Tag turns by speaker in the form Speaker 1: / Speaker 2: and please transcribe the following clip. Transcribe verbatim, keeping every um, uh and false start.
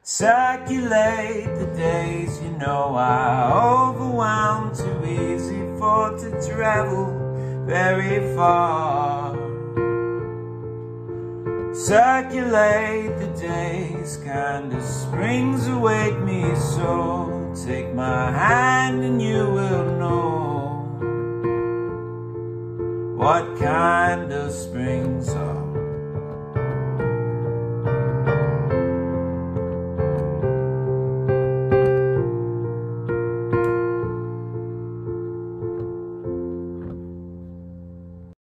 Speaker 1: Circulate the days, you know I overwhelm, too easy for to travel very far. Circulate the days, kind of springs await me, so take my hand and you will know what kind of springs are.